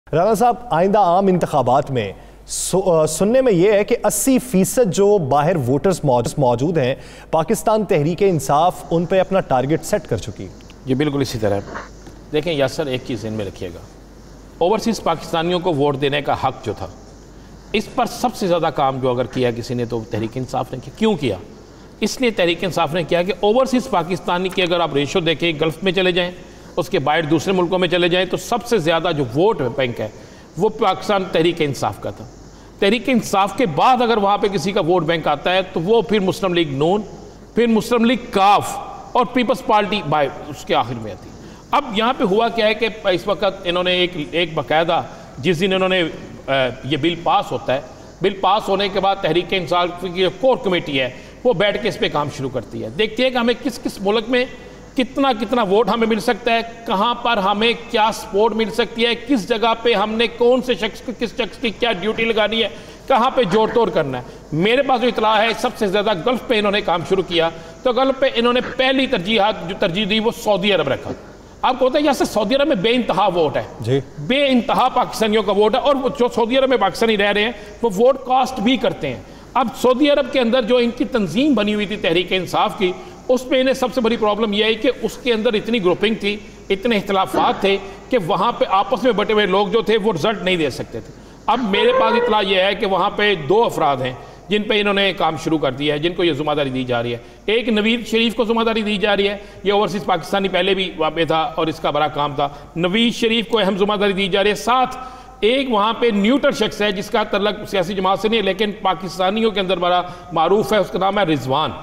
رانا صاحب، آئندہ عام انتخابات میں سننے میں یہ ہے کہ 80% جو باہر ووٹرز موجود ہیں، پاکستان تحریک انصاف ان پہ اپنا ٹارگٹ سیٹ کر چکی۔ جی بالکل اسی طرح دیکھیں یاسر، ایک چیز ذہن میں رکھیے گا، اوورسیز پاکستانیوں کو ووٹ دینے کا حق جو تھا، اس پر سب سے زیادہ کام جو اگر کیا کسی نے تو تحریک انصاف نے کیا۔ کیوں کیا؟ اس لیے تحریک انصاف نے کیا کہ اوورسیز پاکستانی کی اگر آپ ریشو دیکھیں، گلف میں چلے جائیں، اس کے باہر دوسرے ملکوں میں چلے جائیں، تو سب سے زیادہ جو ووٹ بینک ہے وہ پاکستان تحریک انصاف کا تھا۔ تحریک انصاف کے بعد اگر وہاں پہ کسی کا ووٹ بینک آتا ہے تو وہ پھر مسلم لیگ نون، پھر مسلم لیگ کاف اور پیپلز پارٹی اس کے آخر میں آتی۔ اب یہاں پہ ہوا کیا ہے کہ اس وقت انہوں نے ایک باقاعدہ جس دن انہوں نے یہ بل پاس ہوتا ہے، بل پاس ہونے کے بعد تحریک انصاف کی جو کور کمیٹی ہے وہ بیٹھ کے اس پہ کام شروع کرتی ہے، دیکھتی ہے کہ ہمیں کس ملک میں کتنا ووٹ ہمیں مل سکتا ہے، کہاں پر ہمیں کیا سپورٹ مل سکتی ہے، کس جگہ پہ ہم نے کون سے شخص کو کس شخص کی کیا ڈیوٹی لگانی ہے، کہاں پہ جوڑ توڑ کرنا ہے۔ میرے پاس جو اطلاع ہے سب سے زیادہ گلف پہ انہوں نے کام شروع کیا، تو گلف پہ انہوں نے پہلی ترجیح دی وہ سعودی عرب رکھا۔ آپ کو ہوتا ہے یہاں سے سعودی عرب میں بے انتہا ووٹ ہے، بے انتہا پاکستانیوں کا ووٹ ہے، اور جو سعودی عرب میں پاکستانی رہ رہے ہیں وہ ووٹ کاسٹ بھی کرتے ہیں۔ اب سعودی عرب کے اندر جو ان کی تنظیم بنی ہوئی تھی تحریک انصاف کی، اس میں انہیں سب سے بڑی پرابلم یہ ہے کہ اس کے اندر اتنی گروپنگ تھی، اتنے اختلافات تھے کہ وہاں پہ آپس میں بٹے ہوئے لوگ جو تھے وہ رزلٹ نہیں دے سکتے تھے۔ اب میرے پاس اطلاع یہ ہے کہ وہاں پہ 2 افراد ہیں جن پہ انہوں نے کام شروع کر دیا ہے، جن کو یہ ذمہ داری دی جا رہی ہے۔ ایک نوید شریف کو ذمہ داری دی جا رہی ہے، یہ اوورسیز پاکستانی پہلے بھی وہاں پہ تھا اور اس کا بڑا کام تھا۔ نوید شریف کو اہم ذمہ داری دی جا رہی ہے، ساتھ ایک وہاں پہ نیوٹرل شخص ہے جس کا تعلق سیاسی جماعت سے نہیں ہے لیکن پاکستانیوں کے اندر بڑا معروف ہے، اس کا نام ہے رضوان۔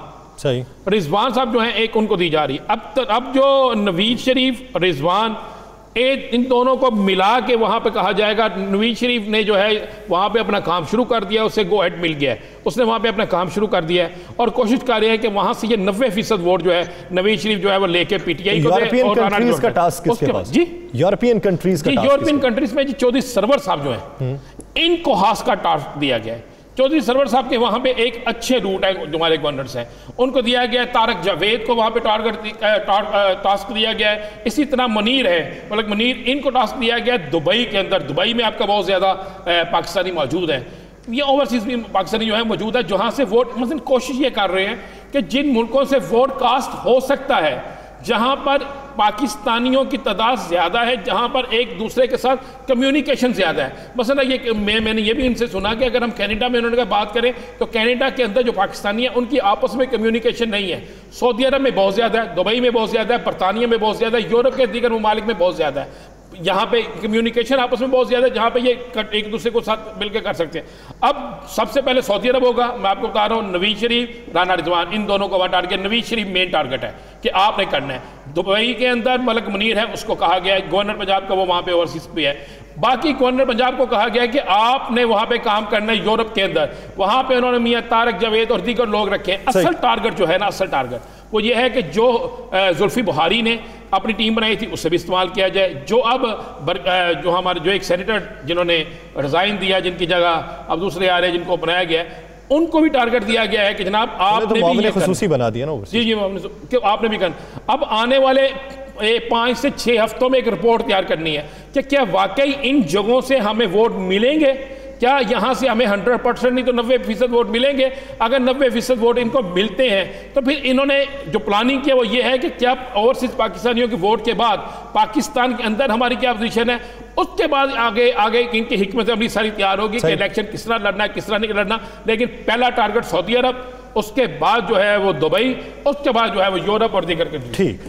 رضوان صاحب جو ہیں ایک ان کو دی جا رہی ہے۔ اب جو نوید شریف، رضوان، ان دونوں کو ملا کے وہاں پہ کہا جائے گا، نوید شریف نے جو ہے وہاں پہ اپنا کام شروع کر دیا، اسے گو ہیڈ مل گیا ہے، اس نے وہاں پہ اپنا کام شروع کر دیا ہے اور کوشش کر رہے ہیں کہ وہاں سے یہ 90% ووٹ جو ہے نوید شریف جو ہے وہ لے کے پی ٹی آئی کو دے۔ یورپین کنٹریز کا ٹاسک کس کے پاس؟ یورپین کنٹریز کا ٹاسک؟ یورپین کنٹریز میں چودھری سرور صاحب جو ہیں ان کو خاص کا ٹاسک دیا گیا ہے۔ چودھری سرور صاحب کے وہاں پہ ایک اچھے روٹ ہے جو ہمارے گورنرز ہیں، ان کو دیا گیا ہے۔ طارق جاوید کو وہاں پہ ٹاسک دیا گیا ہے، اسی طرح منیر ہے، ملک منیر، ان کو ٹاسک دیا گیا ہے دبئی کے اندر۔ دبئی میں آپ کا بہت زیادہ پاکستانی موجود ہے، یہ اوورسیز بھی پاکستانی جو ہے موجود ہے، جہاں سے ووٹ مثلا کوشش یہ کر رہے ہیں کہ جن ملکوں سے ووٹ کاسٹ ہو سکتا ہے، جہاں پر پاکستانیوں کی تعداد زیادہ ہے، جہاں پر ایک دوسرے کے ساتھ کمیونیکیشن زیادہ ہے۔ مثلا میں نے یہ بھی ان سے سنا کہ اگر ہم کینیڈا میں انہوں نے بات کریں تو کینیڈا کے اندر جو پاکستانی ہیں ان کی آپس میں کمیونیکیشن نہیں ہے۔ سعودی عرب میں بہت زیادہ ہے، دبئی میں بہت زیادہ ہے، برطانیہ میں بہت زیادہ ہے، یورپ کے دیگر ممالک میں بہت زیادہ ہے۔ یہاں پہ کمیونیکیشن آپس میں بہت زیادہ ہے، جہاں پہ یہ ایک دوسرے کو ساتھ مل کے کر سکتے ہیں۔ اب سب سے پہلے سعودی عرب ہوگا، میں آپ کو بتا رہا ہوں، نوید شریف، رانا رضوان، ان دونوں کو وہاں ٹارگٹ، نوید شریف مین ٹارگٹ ہے کہ آپ نے کرنا ہے۔ دبئی کے اندر ملک منیر ہے، اس کو کہا گیا ہے، گورنر پنجاب کا وہ وہاں پہ اوورسیز بھی ہے۔ باقی گورنر پنجاب کو کہا گیا ہے کہ آپ نے وہاں پہ کام کرنا ہے یورپ کے اندر، وہاں پہ انہوں نے میاں طارق جاوید اور دیگر لوگ رکھے ہیں۔ اصل ٹارگٹ جو ہے نا، اصل ٹارگٹ وہ یہ ہے کہ جو زلفی بخاری نے اپنی ٹیم بنائی تھی اس سے بھی استعمال کیا جائے، جو اب جو ہمارے جو ایک سینیٹر جنہوں نے ریزائن دیا، جن کی جگہ اب دوسرے آ رہے ہیں جن کو بنایا گیا ہے، ان کو بھی ٹارگٹ دیا گیا ہے کہ جناب آپ نے بھی یہ خصوصی بنا دیا نا۔ جی کہ آپ نے بھی کرنا۔ اب آنے والے 5 سے 6 ہفتوں میں ایک رپورٹ تیار کرنی ہے کہ کیا واقعی ان جگہوں سے ہمیں ووٹ ملیں گے، کیا یہاں سے ہمیں 100% نہیں تو 90% ووٹ ملیں گے۔ اگر 90% ووٹ ان کو ملتے ہیں تو پھر انہوں نے جو پلاننگ کیا وہ یہ ہے کہ کیا اوورسیز پاکستانیوں کے ووٹ کے بعد پاکستان کے اندر ہماری کیا پوزیشن ہے، اس کے بعد آگے ان کی حکمت عملی ساری تیار ہوگی کہ الیکشن کس طرح لڑنا ہے، کس طرح نہیں لڑنا۔ لیکن پہلا ٹارگٹ سعودی عرب، اس کے بعد جو ہے وہ دبئی، اس کے بعد جو ہے وہ یورپ اور دیگر کنٹری۔